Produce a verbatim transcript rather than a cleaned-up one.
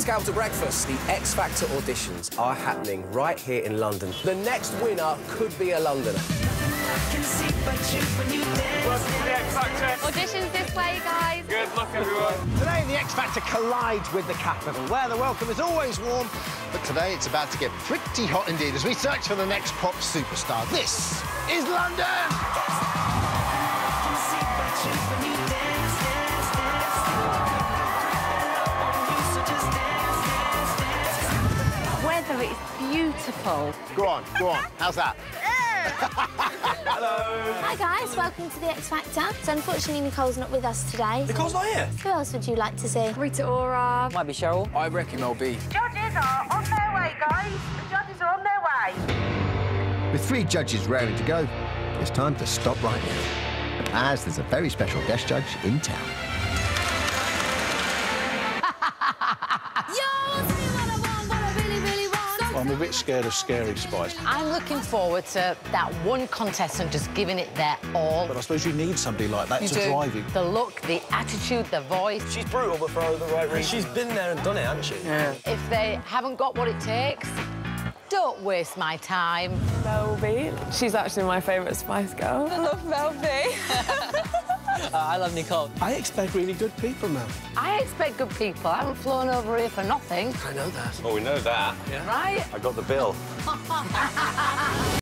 to Capital Breakfast. The X Factor auditions are happening right here in London. The next winner could be a Londoner. Welcome to the X Factor. Auditions this way, guys. Good luck, everyone. Today, the X Factor collides with the capital, where the welcome is always warm. But today, it's about to get pretty hot indeed as we search for the next pop superstar. This is London! Weather is beautiful. Go on, go on. How's that? Hello. Hi guys, welcome to the X Factor. So unfortunately Nicole's not with us today. Nicole's not here. Who else would you like to see? Rita Ora. Might be Cheryl. I reckon I'll be. Judges are on their way, guys. The judges are on their way. With three judges raring to go, it's time to stop right now, as there's a very special guest judge in town. I'm a bit scared of Scary Spice. I'm looking forward to that one contestant just giving it their all. But I suppose you need somebody like that You to do. drive you. The look, the attitude, the voice. She's brutal, but for the right reason. She's been there and done it, hasn't she? Yeah. If they haven't got what it takes, don't waste my time. Melby. She's actually my favourite Spice Girl. I love Melby. uh, I love Nicole. I expect really good people now. I expect good people. I haven't flown over here for nothing. I know that. Well, we know that. Right? I got the bill.